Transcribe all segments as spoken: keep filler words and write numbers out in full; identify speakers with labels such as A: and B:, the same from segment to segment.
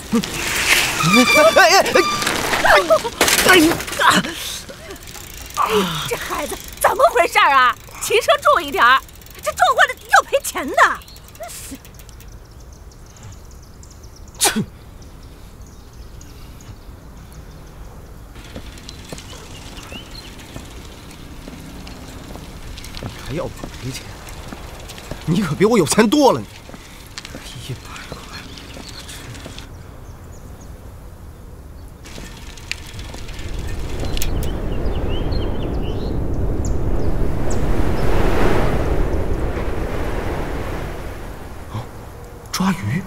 A: 这孩子怎么回事啊？骑车注意点儿，这撞坏了要赔钱的。
B: 切！你还要我赔钱？你可比我有钱多了，你一百块。 抓鱼。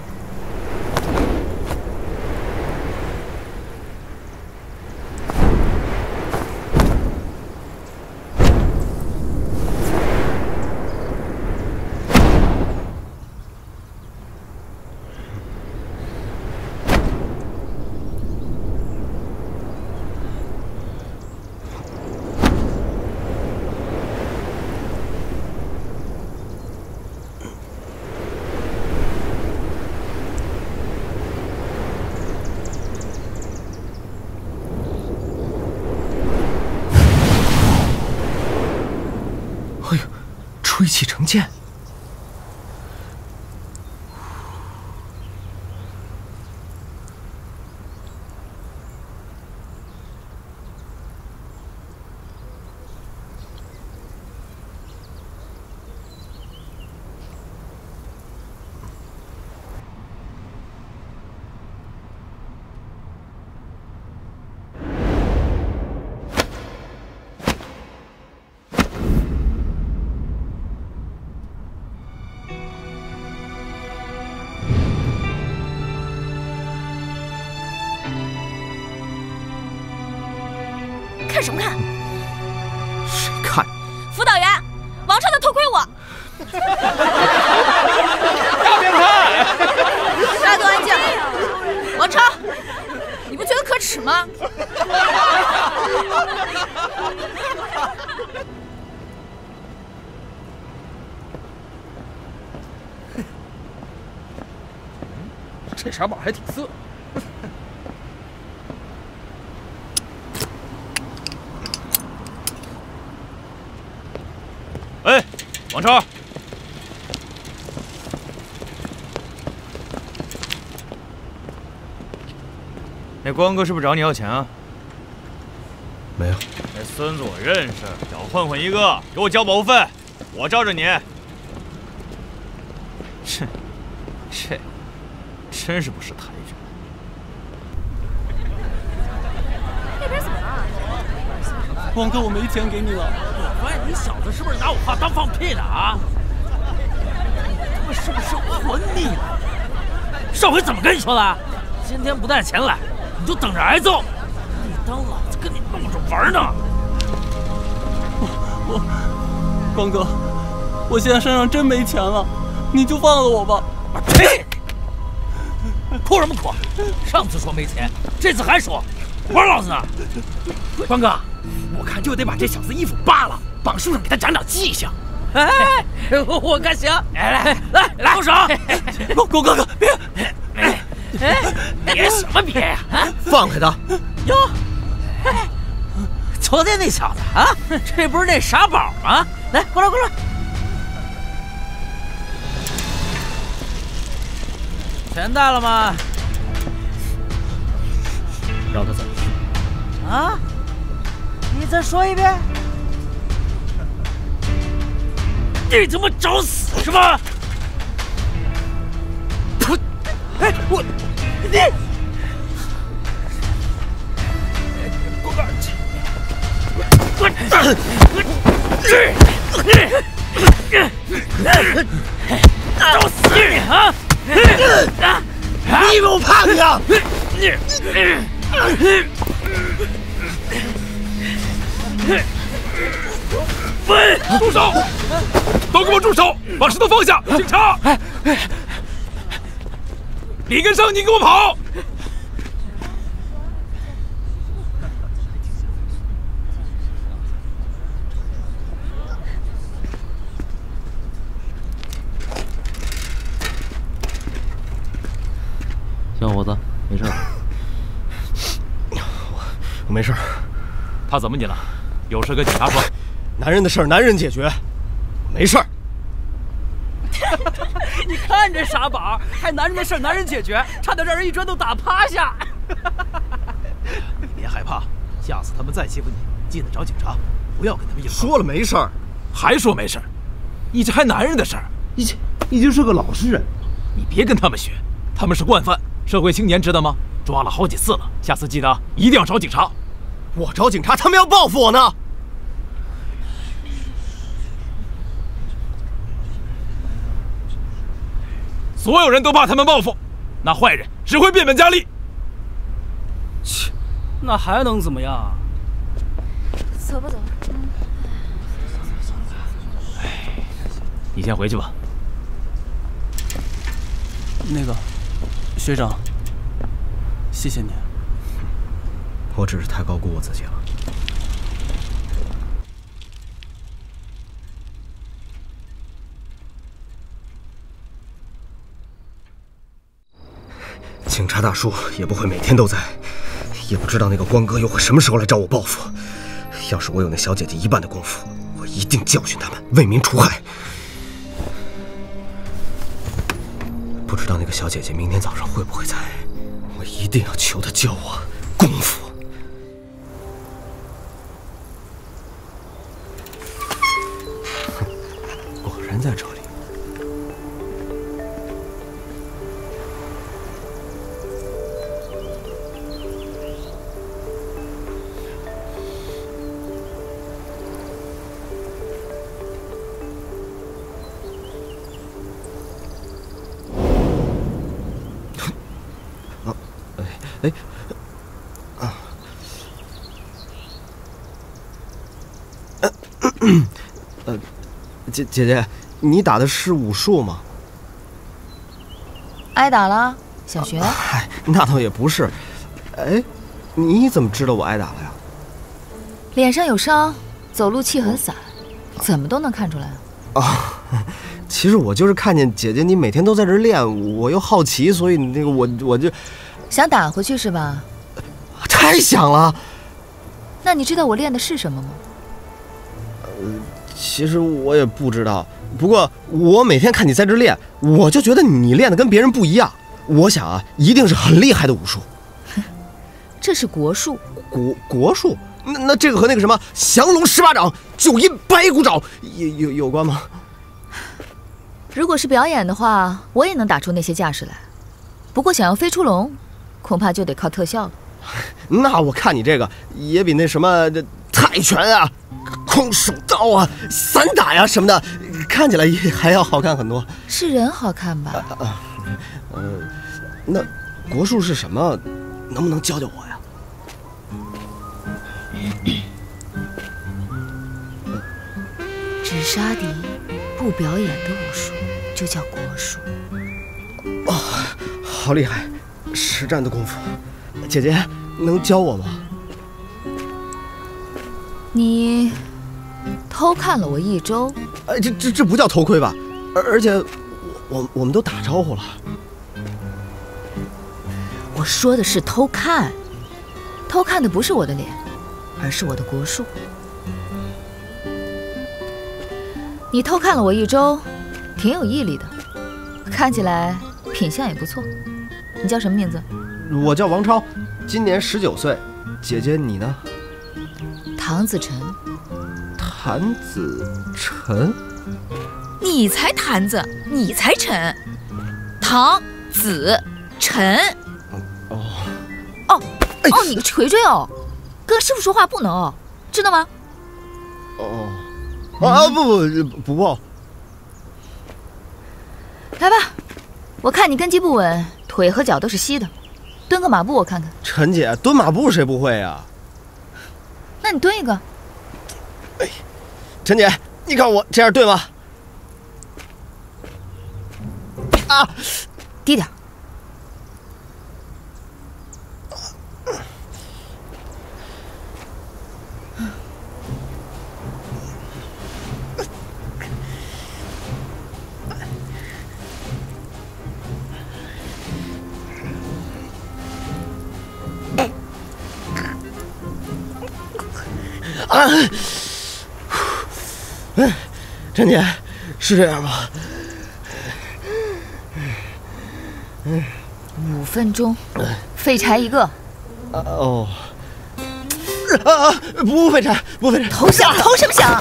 B: 吹气成剑。
A: 看什么看？
B: 谁看？
A: 辅导员，王超的头盔我。
C: 要变态！
A: 大家都安静。王超，你不觉得可耻吗？
C: 这傻宝还挺色。 哎，王超，那光哥是不是找你要钱啊？
B: 没有。
C: 那孙子我认识，小混混一个，给我交保护费，我罩着你。哼，这真是不识抬举。
A: 那边怎么了？
D: 光哥，我没钱给你了。
E: 喂，你小子是不是拿我话当放屁呢啊？你他妈是不是混你了？上回怎么跟你说的？今天不带钱来，你就等着挨揍！你当老子跟你闹着玩呢？
D: 我我，光哥，我现在身上真没钱了，你就放了我吧。
E: 呸！哭什么哭？上次说没钱，这次还说玩老子呢？光哥，我看就得把这小子衣服扒了。 绑树上给他长长记性，哎，我看行。来来来来，动手！
D: 光光哥，别！
E: 哎，别什么别呀？啊，
B: 放开他！
E: 哟，哎，昨天那小子啊，这不是那傻宝吗？来，过来过来。钱到了吗？
B: 让他走。
E: 啊？你再说一遍。 你他妈找死是吧？
B: 我，哎，我，你，
E: 光哥，我，找死你啊！
B: 你以为我怕你啊？
E: 喂，
C: 住手！都给我住手！把石头放下！警察！你跟上，你给我跑！
D: 小伙子，
B: 没事。我我没事。
E: 他怎么你了？有事跟警察说。
B: 男人的事儿男人解决，没事儿。
D: 你看这傻宝，还男人的事男人解决，差点让人一砖头打趴下。
F: 你别害怕，下次他们再欺负你，记得找警察，不要跟他们硬杠。
B: 说了没事儿，
E: 还说没事儿，你这还男人的事儿？
F: 你这你就是个老实人，
E: 你别跟他们学，他们是惯犯，社会青年知道吗？抓了好几次了，下次记得一定要找警察。
B: 我找警察，他们要报复我呢。
E: 所有人都怕他们报复，那坏人只会变本加厉。
D: 切，那还能怎么样啊？
A: 走吧走吧。
E: 你先回去吧。
D: 那个，学长，谢谢你。
B: 我只是太高估我自己了。警察大叔也不会每天都在，也不知道那个光哥又会什么时候来找我报复。要是我有那小姐姐一半的功夫，我一定教训他们，为民除害。不知道那个小姐姐明天早上会不会在，我一定要求她教我功夫。哼，果然在这里。哎，啊，呃，姐姐姐，你打的是武术吗？
G: 挨打了？小学？
B: 嗨、啊，那倒也不是。哎，你怎么知道我挨打了呀？
G: 脸上有伤，走路气很散，怎么都能看出来啊？
B: 啊，其实我就是看见姐姐你每天都在这练，我又好奇，所以那个我我就
G: 想打回去是吧？
B: 太想了。
G: 那你知道我练的是什么吗？
B: 呃，其实我也不知道。不过我每天看你在这练，我就觉得你练的跟别人不一样。我想啊，一定是很厉害的武术。
G: 这是国术。
B: 国国术？那那这个和那个什么降龙十八掌、九阴白骨爪有有有关吗？
G: 如果是表演的话，我也能打出那些架势来。不过想要飞出龙，恐怕就得靠特效了。
B: 那我看你这个也比那什么这泰拳啊、空手道啊、散打呀什么的，看起来也还要好看很多。
G: 是人好看吧？
B: 啊啊，呃，那国术是什么？能不能教教我呀？
G: 只杀敌不表演的武术就叫国术。
B: 哦，好厉害，实战的功夫。姐姐能教我吗？
G: 你偷看了我一周，
B: 哎，这这这不叫偷窥吧？而而且我我我们都打招呼了。
G: 我说的是偷看，偷看的不是我的脸，而是我的国术。你偷看了我一周，挺有毅力的，看起来品相也不错。你叫什么名字？
B: 我叫王超，今年十九岁。姐姐你呢？
G: 唐子晨。
B: 谭子晨？
G: 你才谭子，你才晨。唐子晨。
B: 哦
G: 哦哦，你个锤锤哦，跟师傅说话不能哦，知道吗？
B: 哦。啊不不不报。
G: 来吧，我看你根基不稳，腿和脚都是稀的，蹲个马步我看看。
B: 陈姐，蹲马步谁不会呀？
G: 那你蹲一个。
B: 哎，陈姐，你看我这样对吗？啊，
G: 低点。
B: 哎，陈姐，是这样吗？
G: 五分钟，废柴一个。
B: 哦。啊！不废柴，不废柴。
G: 投降！投什么降？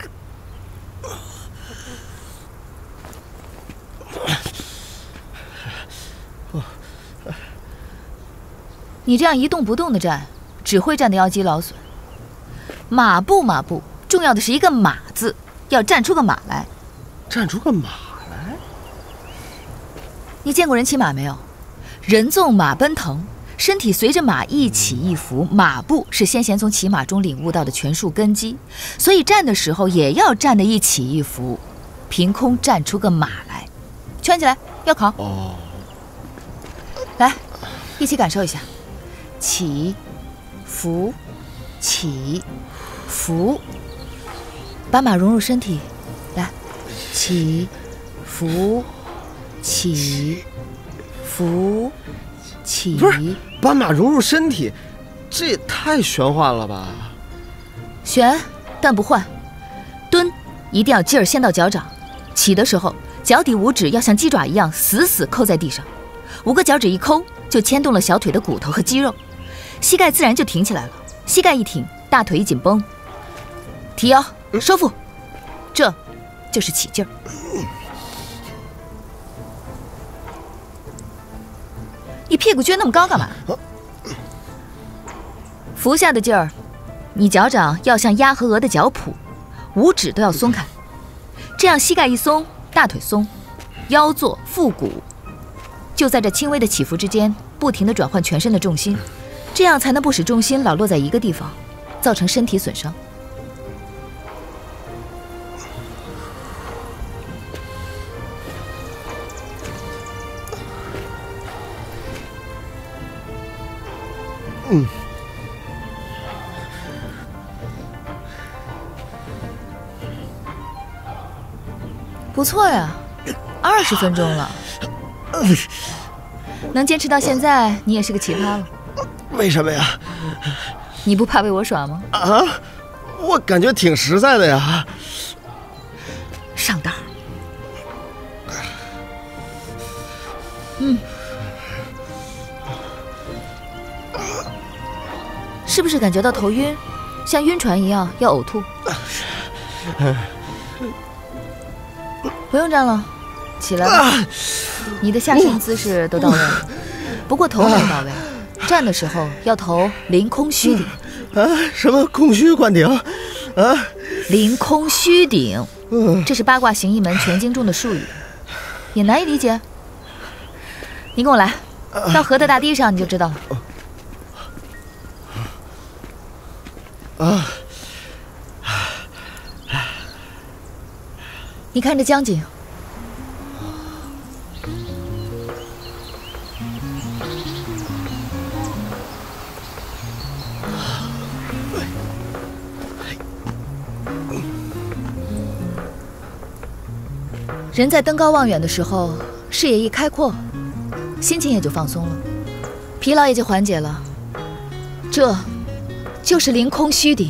G: 你这样一动不动的站，只会站得腰肌劳损。马步马步，重要的是一个马字，要站出个马来。
B: 站出个马来？
G: 你见过人骑马没有？人纵马奔腾，身体随着马一起一伏。马步是先贤从骑马中领悟到的权术根基，所以站的时候也要站得一起一伏，凭空站出个马来。圈起来，要考。
B: 哦。
G: 来，一起感受一下。起，伏，起，伏，把马融入身体，来，起，伏，起，伏，起。
B: 不是，把马融入身体，这也太玄幻了吧？
G: 玄，但不幻。蹲，一定要劲儿先到脚掌。起的时候，脚底五指要像鸡爪一样死死扣在地上，五个脚趾一抠，就牵动了小腿的骨头和肌肉。膝盖自然就挺起来了，膝盖一挺，大腿一紧绷，提腰收腹，这就是起劲儿。你屁股撅那么高干嘛？伏下的劲儿，你脚掌要像鸭和鹅的脚蹼，五指都要松开，这样膝盖一松，大腿松，腰坐腹鼓，就在这轻微的起伏之间，不停地转换全身的重心。这样才能不使重心老落在一个地方，造成身体损伤。
B: 嗯。
G: 不错呀，二十分钟了，能坚持到现在，你也是个奇葩了。
B: 为什么呀？
G: 你不怕被我耍吗？
B: 啊，我感觉挺实在的呀。
G: 上道。嗯。是不是感觉到头晕，像晕船一样要呕吐？不用站了，起来吧。你的下身姿势都到位了，不过头没到位。站的时候要头凌空虚顶。
B: 啊？什么空虚灌顶？啊？
G: 凌空虚顶，这是八卦形意门全经中的术语，也难以理解。你跟我来，到河的大堤上你就知道了。
B: 啊！
G: 你看这江景。人在登高望远的时候，视野一开阔，心情也就放松了，疲劳也就缓解了。这，就是凌空虚顶。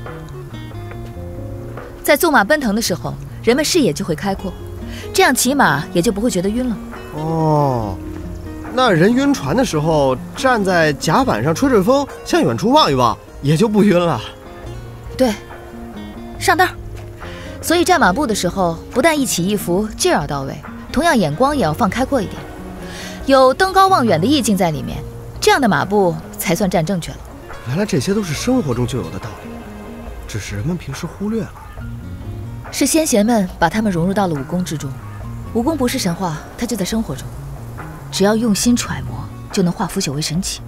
G: 在纵马奔腾的时候，人们视野就会开阔，这样骑马也就不会觉得晕了。
B: 哦，那人晕船的时候，站在甲板上吹吹风，向远处望一望，也就不晕了。
G: 对，上道。所以站马步的时候，不但一起一伏，劲儿要到位，同样眼光也要放开阔一点，有登高望远的意境在里面，这样的马步才算站正确了。
B: 原来这些都是生活中就有的道理，只是人们平时忽略了。
G: 是先贤们把它们融入到了武功之中。武功不是神话，它就在生活中，只要用心揣摩，就能化腐朽为神奇。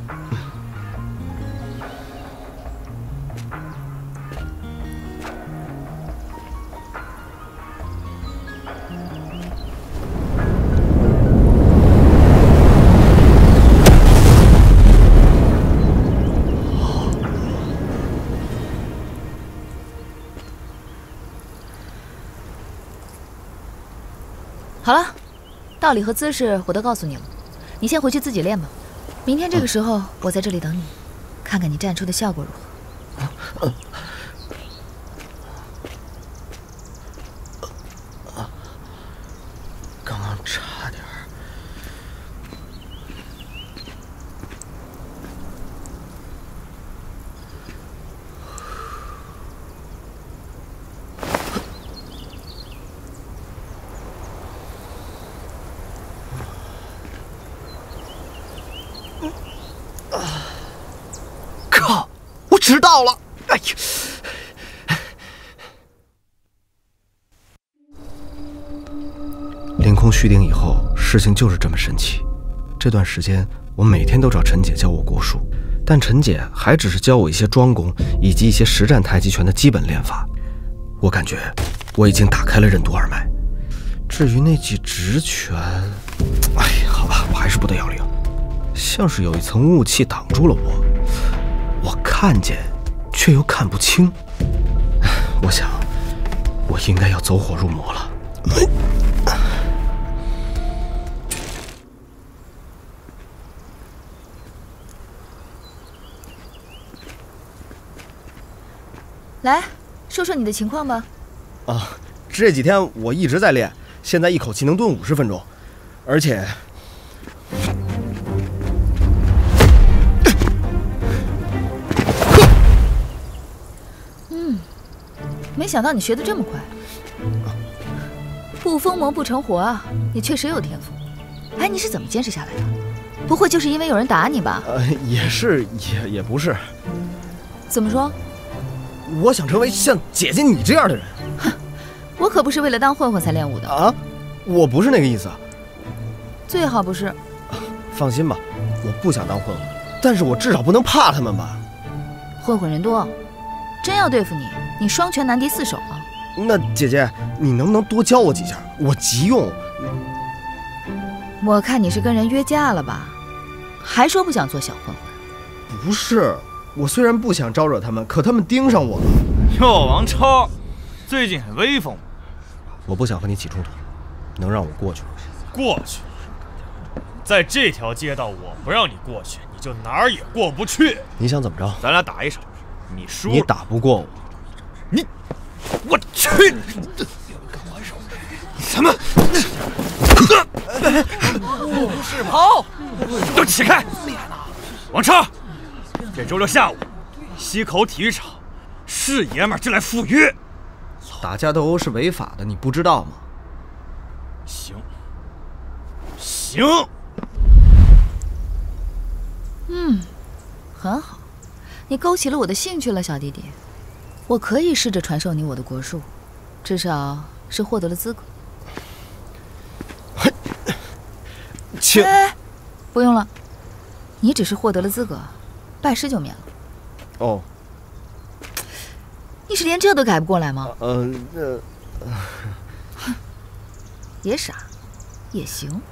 G: 好了，道理和姿势我都告诉你了，你先回去自己练吧。明天这个时候我在这里等你，看看你站出的效果如何。
B: 差点。靠！我迟到了！哎呀！凌空续订以后，事情就是这么神奇。这段时间，我每天都找陈姐教我国术，但陈姐还只是教我一些庄功以及一些实战太极拳的基本练法。我感觉我已经打开了任督二脉。至于那记直拳，哎呀，好吧，我还是不得要领。像是有一层雾气挡住了我，我看见，却又看不清。我想，我应该要走火入魔了。
G: 来，说说你的情况吧。
B: 啊，这几天我一直在练，现在一口气能蹲五十分钟，而且。
G: 嗯，没想到你学得这么快。不疯魔不成活啊，你确实有天赋。哎，你是怎么坚持下来的？不会就是因为有人打你吧？
B: 呃，也是，也也不是。
G: 怎么说？
B: 我想成为像姐姐你这样的人。
G: 哼，我可不是为了当混混才练武的
B: 啊！我不是那个意思。
G: 最好不是。
B: 放心吧，我不想当混混，但是我至少不能怕他们吧。
G: 混混人多，真要对付你，你双拳难敌四手啊！
B: 那姐姐，你能不能多教我几下？我急用。
G: 我看你是跟人约架了吧？还说不想做小混混？
B: 不是。我虽然不想招惹他们，可他们盯上我了。
C: 哟，王超，最近很威风。
B: 我不想和你起冲突，能让我过去吗？
C: 过去？在这条街道，我不让你过去，你就哪儿也过不去。
B: 你想怎么着？
C: 咱俩打一场，你输。
B: 你打不过我。
C: 你，我去！什么？
E: 不是跑！
C: 都起开！王超。这周六下午，西口体育场，是爷们儿就来赴约。
B: 打架斗殴是违法的，你不知道吗？
C: 行，行。
G: 嗯，很好，你勾起了我的兴趣了，小弟弟。我可以试着传授你我的国术，至少是获得了资格。
B: 请，
G: 哎，不用了，你只是获得了资格。拜师就免了。
B: 哦，
G: 你是连这都改不过来吗？
B: 呃，呃，
G: 哼，也傻，也行。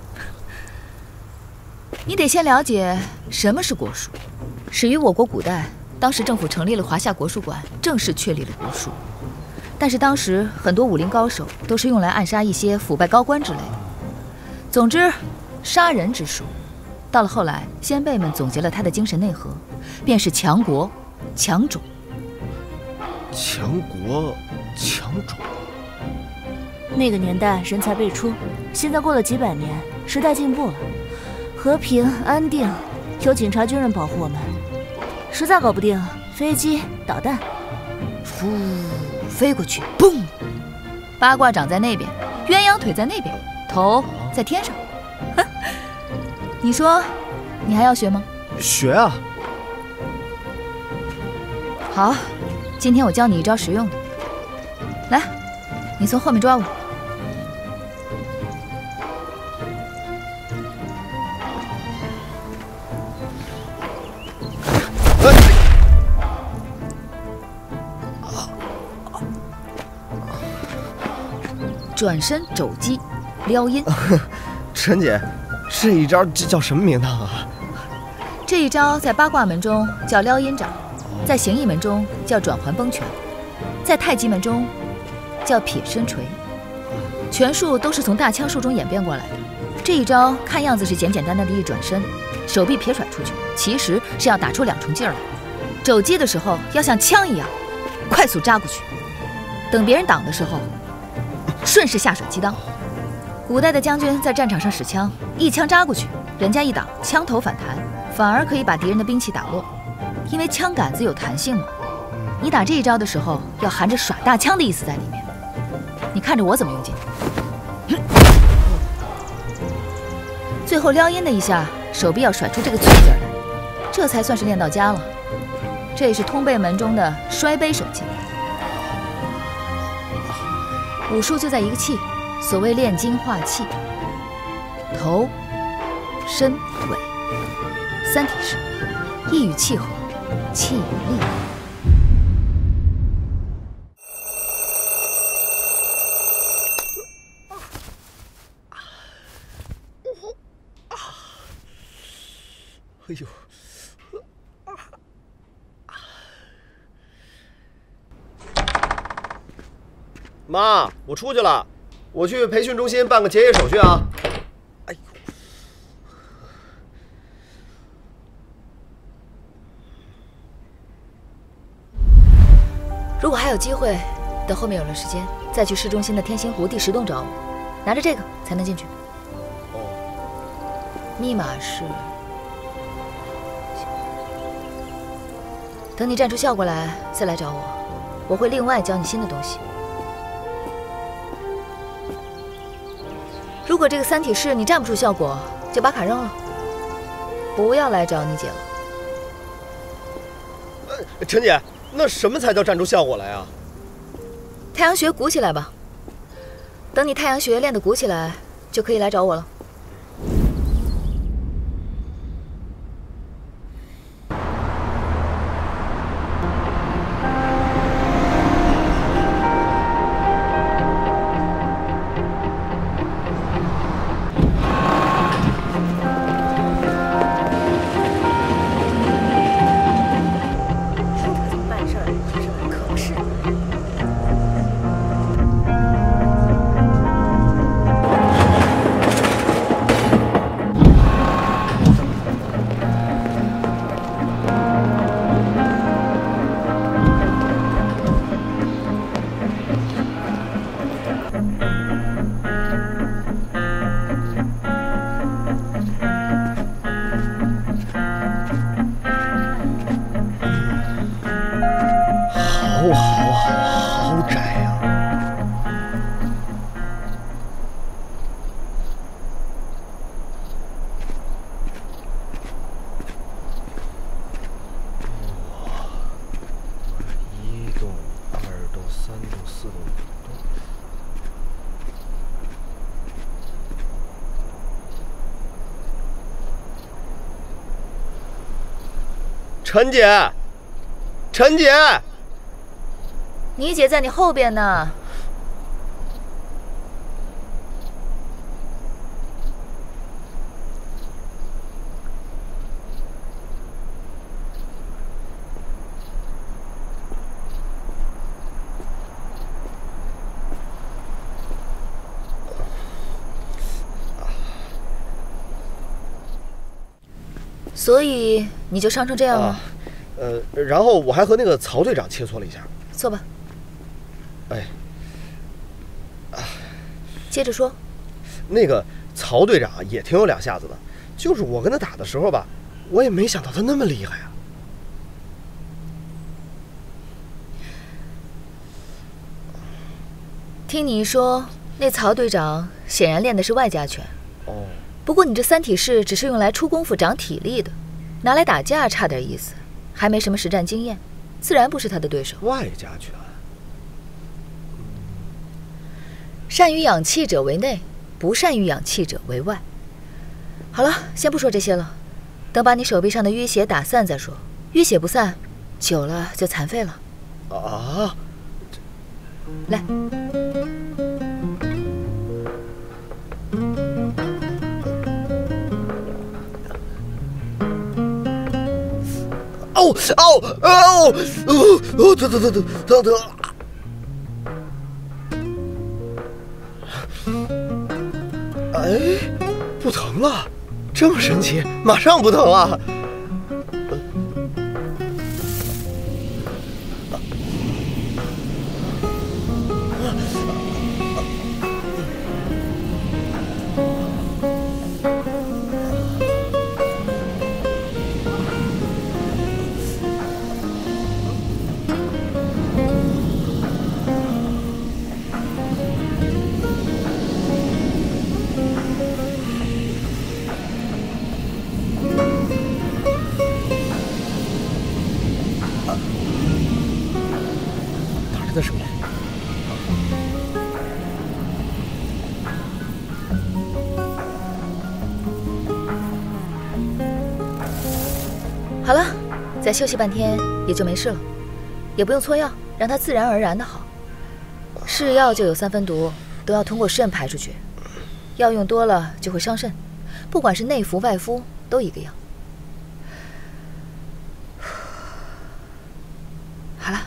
G: 你得先了解什么是国术。始于我国古代，当时政府成立了华夏国术馆，正式确立了国术。但是当时很多武林高手都是用来暗杀一些腐败高官之类的。总之，杀人之术。到了后来，先辈们总结了他的精神内核，便是强国、强种。
B: 强国、强种。
H: 那个年代人才辈出，现在过了几百年，时代进步了，和平安定，有警察军人保护我们。实在搞不定，飞机、导弹，
G: 呼，飞过去，嘣！八卦掌在那边，鸳鸯腿在那边，头在天上。你说，你还要学吗？
B: 学啊！
G: 好，今天我教你一招实用的。来，你从后面抓我。转身肘击，撩阴。
B: 陈姐。这一招这叫什么名堂啊？
G: 这一招在八卦门中叫撩阴掌，在形意门中叫转环崩拳，在太极门中叫撇身锤。拳术都是从大枪术中演变过来的。这一招看样子是简简单单的一转身，手臂撇甩出去，其实是要打出两重劲儿来。肘击的时候要像枪一样快速扎过去，等别人挡的时候顺势下手击裆。 古代的将军在战场上使枪，一枪扎过去，人家一挡，枪头反弹，反而可以把敌人的兵器打落，因为枪杆子有弹性嘛。你打这一招的时候，要含着耍大枪的意思在里面。你看着我怎么用劲。最后撩阴的一下，手臂要甩出这个脆劲儿来，这才算是练到家了。这也是通背门中的摔杯手劲。武术就在一个气。 所谓炼精化气，头、身、尾，三体式，意与气合，气与力。
B: 哎呦！妈，我出去了。 我去培训中心办个结业手续啊！哎呦，
G: 如果还有机会，等后面有了时间，再去市中心的天心湖第十栋找我，拿着这个才能进去。哦，密码是……等你站出效果来再来找我，我会另外教你新的东西。 如果这个三体式你站不出效果，就把卡扔了，不要来找你姐了。
B: 呃，陈姐，那什么才叫站出效果来啊？
G: 太阳穴鼓起来吧，等你太阳穴练得鼓起来，就可以来找我了。
B: 陈姐，陈姐，
G: 你姐在你后边呢。所以你就伤成这样了？啊、
B: 呃，然后我还和那个曹队长切磋了一下。
G: 坐吧。
B: 哎，
G: 啊，接着说。
B: 那个曹队长也挺有两下子的，就是我跟他打的时候吧，我也没想到他那么厉害啊。
G: 听你一说，那曹队长显然练的是外家拳。
B: 哦。
G: 不过你这三体式只是用来出功夫长体力的，拿来打架差点意思，还没什么实战经验，自然不是他的对手。
B: 外家拳，
G: 善于养气者为内，不善于养气者为外。好了，先不说这些了，等把你手臂上的淤血打散再说。淤血不散，久了就残废了。
B: 啊！
G: 来。
B: 哦哦哦哦哦！疼疼疼疼疼疼！哎，不疼了，这么神奇，马上不疼了。
G: 好了，再休息半天也就没事了，也不用搓药，让它自然而然的好。是药就有三分毒，都要通过肾排出去，药用多了就会伤肾，不管是内服外敷都一个样。好了。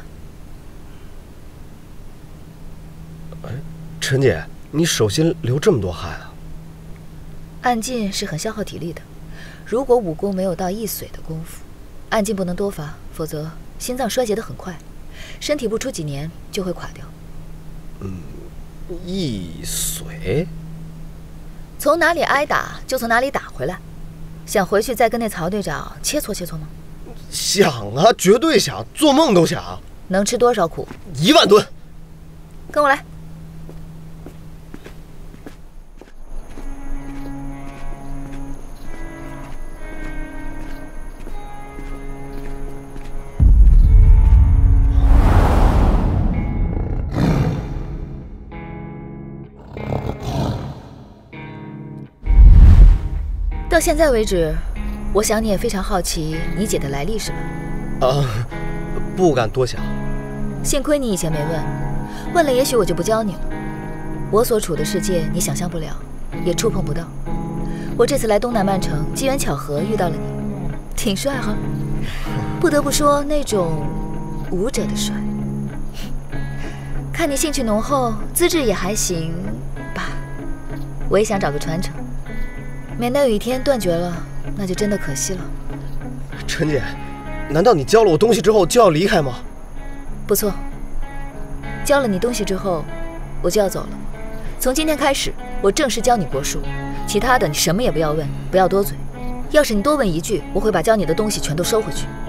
B: 哎，陈姐，你手心流这么多汗啊？
G: 按劲是很消耗体力的，如果武功没有到一髓的功夫，按劲不能多发，否则心脏衰竭得很快，身体不出几年就会垮掉。
B: 嗯，一髓？
G: 从哪里挨打就从哪里打回来。想回去再跟那曹队长切磋切磋吗？
B: 想啊，绝对想，做梦都想。
G: 能吃多少苦？
B: 一万吨。
G: 跟我来。到现在为止，我想你也非常好奇你姐的来历，是吧？
B: 啊，不敢多想。
G: 幸亏你以前没问，问了也许我就不教你了。我所处的世界你想象不了，也触碰不到。我这次来东南曼城，机缘巧合遇到了你，挺帅哈。不得不说，那种武者的帅。看你兴趣浓厚，资质也还行吧。我也想找个传承。免得有一天断绝了，那就真的可惜了。
B: 陈姐，难道你教了我东西之后就要离开吗？
G: 不错，教了你东西之后，我就要走了。从今天开始，我正式教你国术，其他的你什么也不要问，不要多嘴。要是你多问一句，我会把教你的东西全都收回去。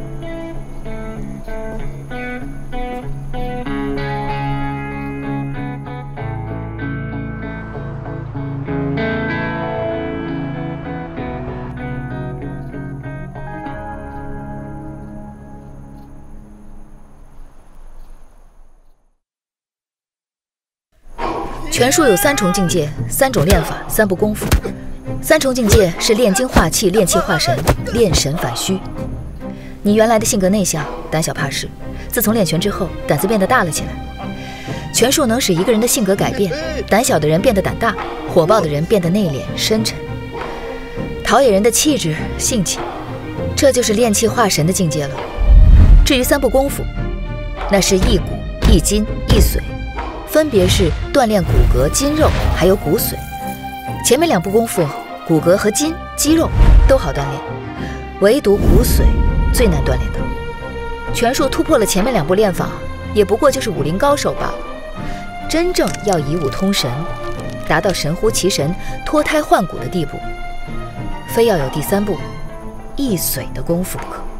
G: 拳术有三重境界，三种练法，三部功夫。三重境界是炼精化气、炼气化神、炼神反虚。你原来的性格内向、胆小怕事，自从练拳之后，胆子变得大了起来。拳术能使一个人的性格改变，胆小的人变得胆大，火爆的人变得内敛深沉，陶冶人的气质、性情，这就是炼气化神的境界了。至于三部功夫，那是一骨、一筋、一髓。分别是锻炼骨骼、筋肉，还有骨髓。前面两部功夫，骨骼和筋、肌肉都好锻炼，唯独骨髓最难锻炼的。拳术突破了前面两部练法，也不过就是武林高手罢了。真正要以武通神，达到神乎其神、脱胎换骨的地步，非要有第三步一髓的功夫不可。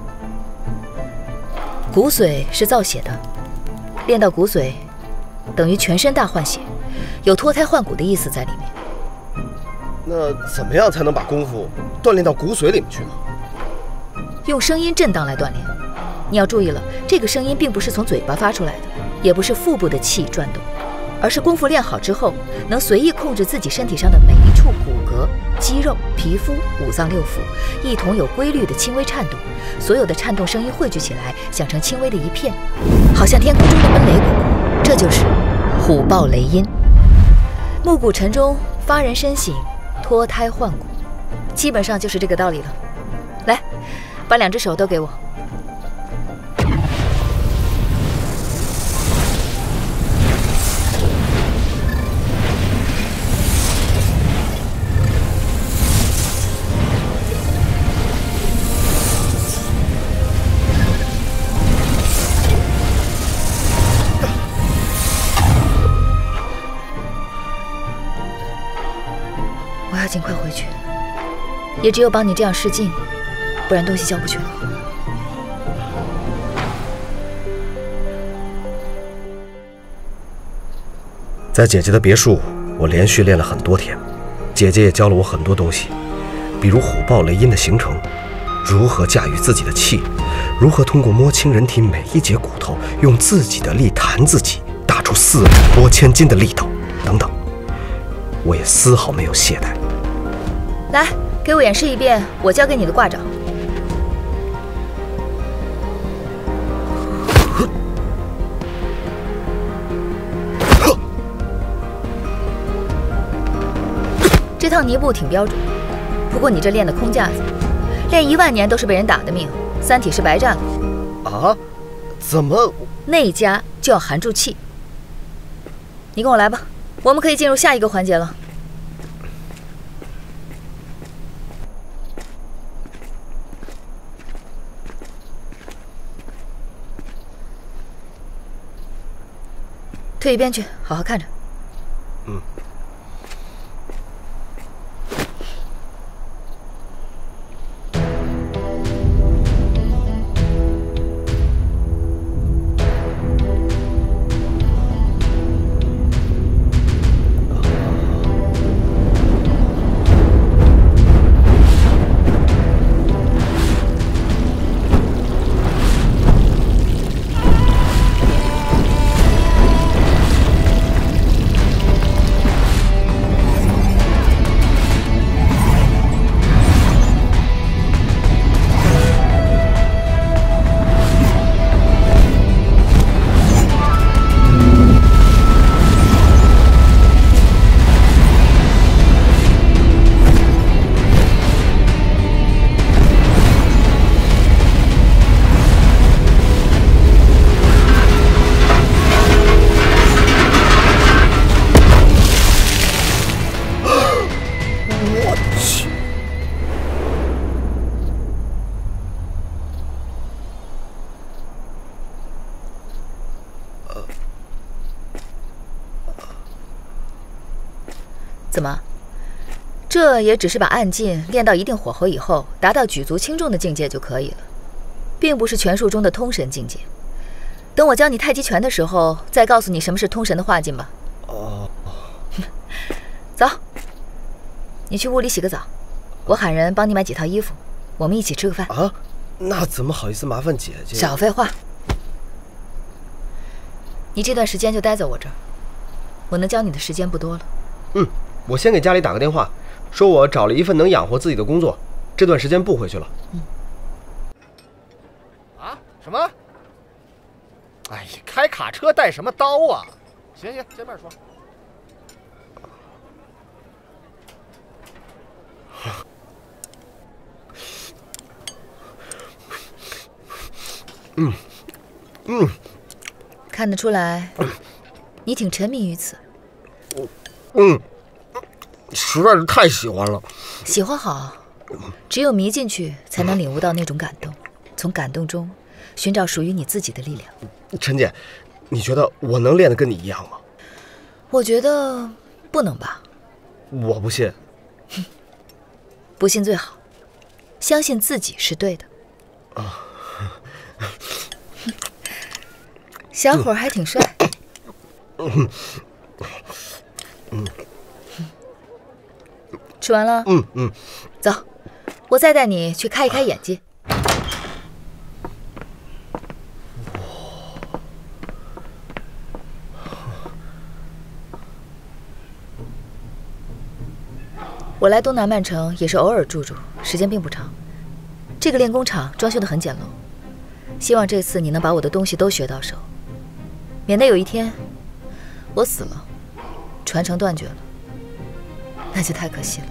G: 骨髓是造血的，练到骨髓，等于全身大换血，有脱胎换骨的意思在里面。
B: 那怎么样才能把功夫锻炼到骨髓里面去呢？
G: 用声音震荡来锻炼。你要注意了，这个声音并不是从嘴巴发出来的，也不是腹部的气转动，而是功夫练好之后，能随意控制自己身体上的每一处骨骼、肌肉、皮肤、五脏六腑，一同有规律的轻微颤动。所有的颤动声音汇聚起来，想成轻微的一片，好像天空中的闷雷鼓鼓。这就是虎豹雷音。暮鼓晨钟，发人深省，脱胎换骨，基本上就是这个道理了。来，把两只手都给我。我要尽快回去，也只有帮你这样试镜，不然东西交不去了。
B: 在姐姐的别墅，我连续练了很多天，姐姐也教了我很多东西，比如虎豹雷音的形成，如何驾驭自己的气，如何通过摸清人体每一节骨头，用自己的力弹自己，打出四两拨千斤的力道，等等。我也丝毫没有懈怠。
G: 来，给我演示一遍我教给你的挂掌。 这套泥步挺标准，不过你这练的空架子，练一万年都是被人打的命，三体是白战了。
B: 啊？怎么？
G: 内家就要含住气。你跟我来吧，我们可以进入下一个环节了。退一边去，好好看着。
B: 嗯。
G: 怎么？这也只是把暗劲练到一定火候以后，达到举足轻重的境界就可以了，并不是拳术中的通神境界。等我教你太极拳的时候，再告诉你什么是通神的化劲吧。
B: 哦。
G: 走，你去屋里洗个澡，我喊人帮你买几套衣服，我们一起吃个饭。
B: 啊？那怎么好意思麻烦姐姐？
G: 少废话。你这段时间就待在我这儿，我能教你的时间不多了。
B: 嗯。我先给家里打个电话，说我找了一份能养活自己的工作，这段时间不回去了。
G: 嗯。
I: 啊？什么？哎呀，开卡车带什么刀啊？行行，见面说。
B: 嗯嗯，
G: 看得出来，你挺沉迷于此。
B: 嗯。实在是太喜欢了，
G: 喜欢好，只有迷进去，才能领悟到那种感动，从感动中寻找属于你自己的力量。
B: 陈姐，你觉得我能练得跟你一样吗？
G: 我觉得不能吧。
B: 我不信。
G: 不信最好，相信自己是对的。
B: 啊，
G: 小伙儿还挺帅。
B: 嗯嗯。
G: 吃完了？
B: 嗯嗯。
G: 走，我再带你去开一开眼界。我来东南曼城也是偶尔住住，时间并不长。这个练功场装修得很简陋，希望这次你能把我的东西都学到手，免得有一天我死了，传承断绝了，那就太可惜了。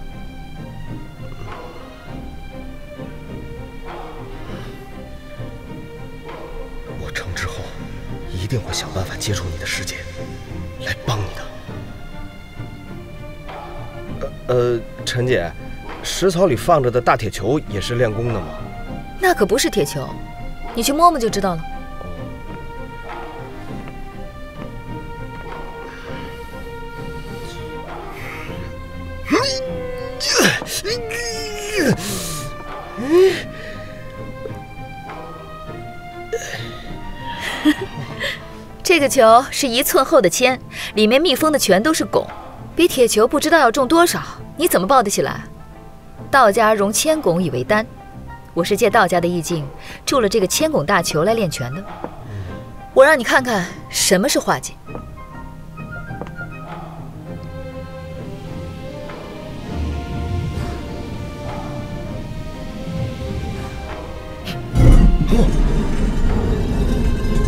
B: 我成之后，一定会想办法接触你的世界，来帮你的。呃呃，陈姐，食槽里放着的大铁球也是练功的吗？
G: 那可不是铁球，你去摸摸就知道了。这个球是一寸厚的铅，里面密封的全都是汞，比铁球不知道要重多少，你怎么抱得起来？道家融铅汞以为丹，我是借道家的意境铸了这个铅汞大球来练拳的。我让你看看什么是化劲。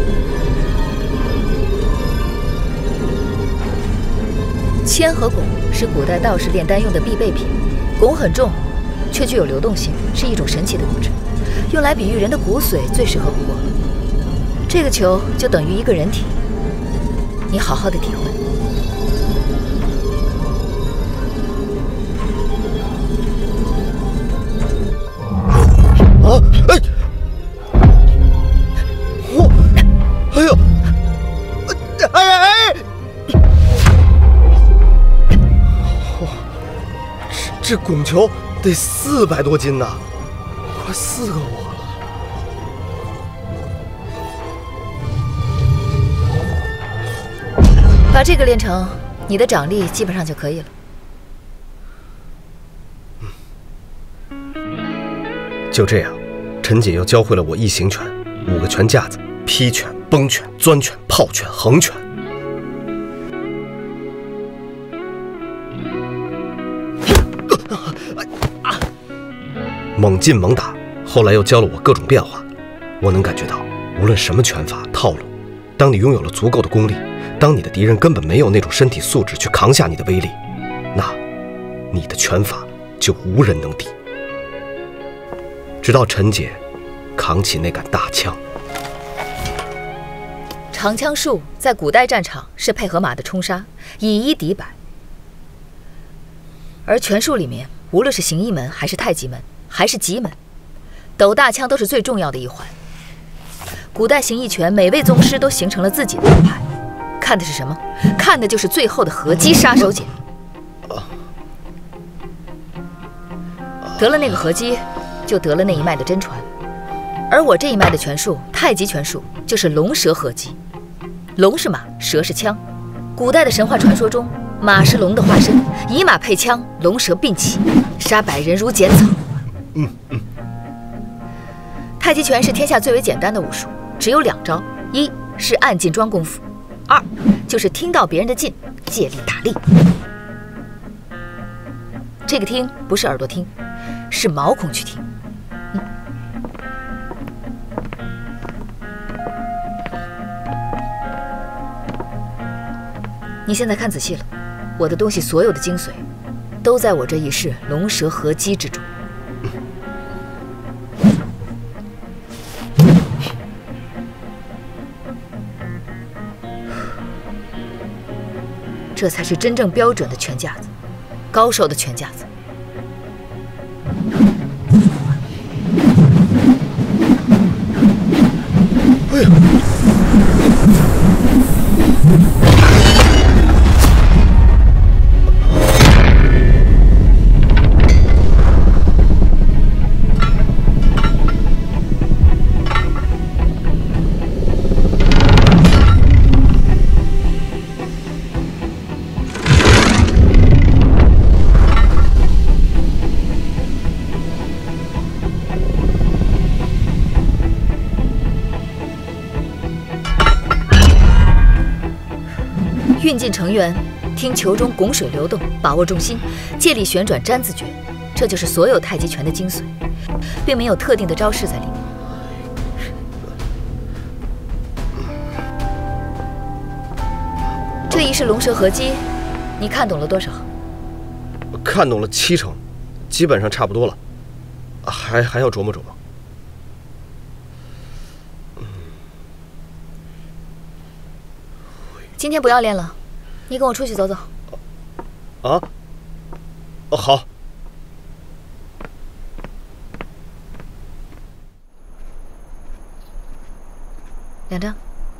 G: 铅和汞是古代道士炼丹用的必备品，汞很重，却具有流动性，是一种神奇的物质，用来比喻人的骨髓最适合不过了。这个球就等于一个人体，你好好的体会。
B: 啊！哎！我，哎呦！哎哎哎！哇，这这汞球得四百多斤呢，快四个我了。
G: 把这个练成，你的掌力基本上就可以了。
B: 就这样，陈姐又教会了我一形拳、五个拳架子、劈拳、崩拳、钻拳、炮拳、横拳。猛进猛打，后来又教了我各种变化。我能感觉到，无论什么拳法套路，当你拥有了足够的功力，当你的敌人根本没有那种身体素质去扛下你的威力，那你的拳法就无人能敌。直到陈姐扛起那杆大枪。
G: 长枪术在古代战场是配合马的冲杀，以一敌百。而拳术里面，无论是形意门还是太极门还是极门，抖大枪都是最重要的一环。古代形意拳每位宗师都形成了自己的流派，看的是什么？看的就是最后的合击杀手锏。得了那个合击，就得了那一脉的真传。而我这一脉的拳术，太极拳术，就是龙蛇合击。龙是马，蛇是枪。古代的神话传说中，马是龙的化身，以马配枪，龙蛇并起，杀百人如剪草。嗯嗯。太极拳是天下最为简单的武术，只有两招：一是暗劲桩功夫，二就是听到别人的劲，借力打力。这个听不是耳朵听，是毛孔去听。嗯。你现在看仔细了，我的东西所有的精髓，都在我这一式龙蛇合击之中。这才是真正标准的拳架子，高手的拳架子。哎呀！运劲成圆，听球中汞水流动，把握重心，借力旋转粘字诀，这就是所有太极拳的精髓，并没有特定的招式在里面。这一式龙蛇合击，你看懂了多少？
B: 看懂了七成，基本上差不多了，还还要琢磨琢磨。
G: 今天不要练了，你跟我出去走走。
B: 啊？哦，好。
G: 两张。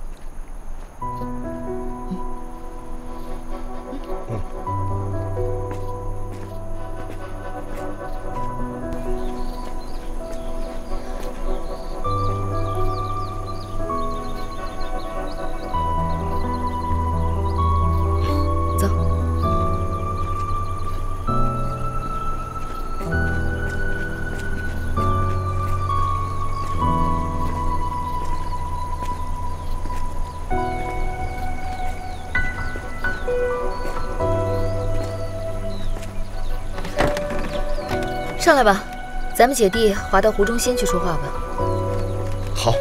G: 上来吧，咱们姐弟滑到湖中心去说话吧。
B: 好。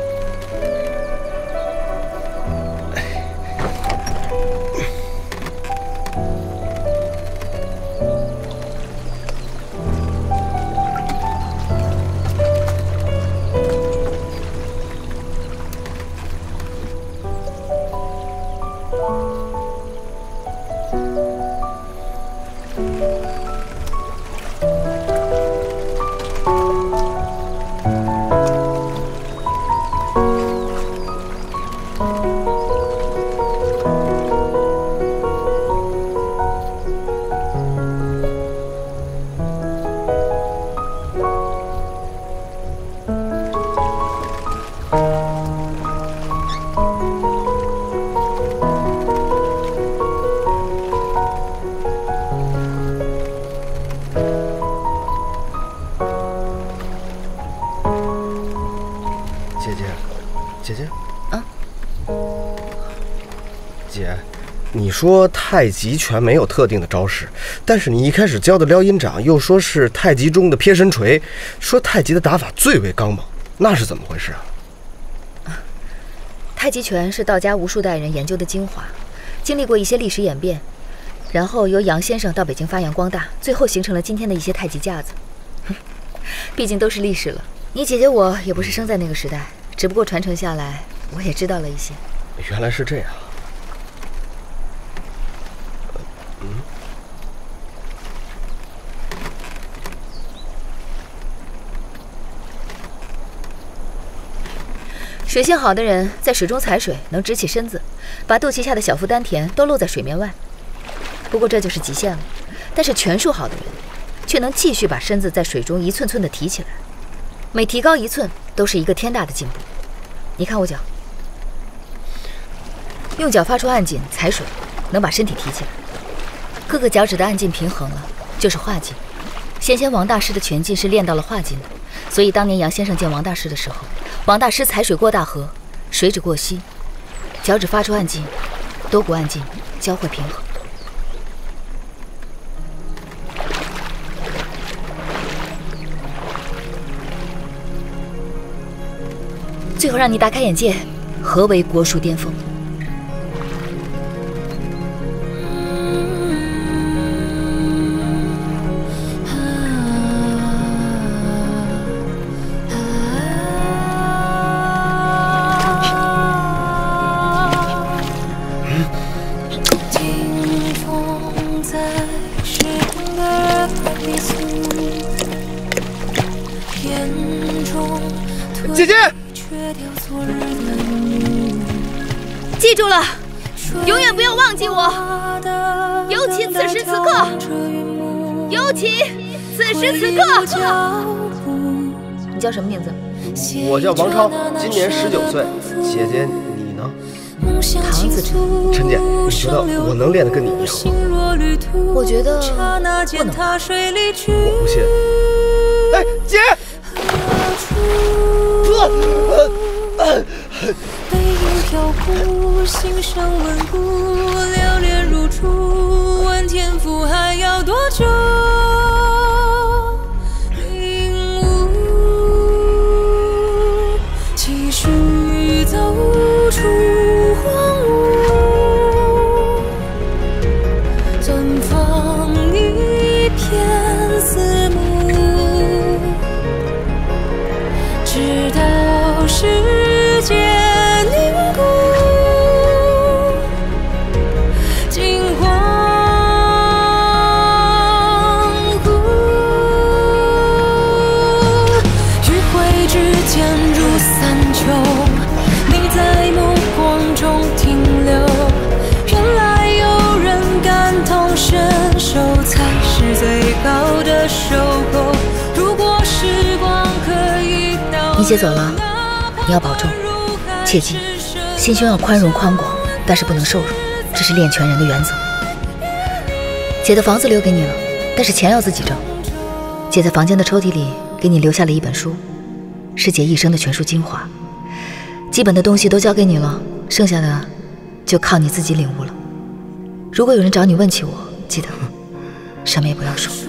B: 你说太极拳没有特定的招式，但是你一开始教的撩阴掌又说是太极中的撇身锤，说太极的打法最为刚猛，那是怎么回事啊？
G: 太极拳是道家无数代人研究的精华，经历过一些历史演变，然后由杨先生到北京发扬光大，最后形成了今天的一些太极架子。毕竟都是历史了，你姐姐我也不是生在那个时代，只不过传承下来，我也知道了一些。
B: 原来是这样。嗯。
G: 水性好的人在水中踩水，能直起身子，把肚脐下的小腹丹田都露在水面外。不过这就是极限了。但是拳术好的人，却能继续把身子在水中一寸寸地提起来，每提高一寸，都是一个天大的进步。你看我脚，用脚发出暗劲踩水，能把身体提起来。各个脚趾的暗劲平衡了，就是化劲。先前王大师的拳劲是练到了化劲的，所以当年杨先生见王大师的时候，王大师踩水过大河，水只过膝，脚趾发出暗劲，多股暗劲交汇平衡。最后让你大开眼界，何为国术巅峰？
B: 姐姐。
G: 记住了，永远不要忘记我，尤其此时此刻，尤其此时此刻。你叫什么名字？
B: 我叫王超，今年十九岁。姐姐，你呢？
G: 唐子晨。
B: 陈姐，你觉得我能练得跟你一样吗？
G: 我觉得不能。
B: 我不信。哎，姐！
J: 背影飘忽，心上稳固，流连如初，问天赋还要多久？领悟，继续走出荒芜，绽放一片四目，直到世界凝固，金黄湖，余晖之间如三秋，你在目光中停留，原来有人感同身受，才是最高的收获。如果时光可以倒，
G: 你姐走了，你要保重，切记，心胸要宽容宽广，但是不能受辱，这是练拳人的原则。姐的房子留给你了，但是钱要自己挣。姐在房间的抽屉里给你留下了一本书，是姐一生的拳术精华，基本的东西都交给你了，剩下的就靠你自己领悟了。如果有人找你问起我，记得什么也不要说。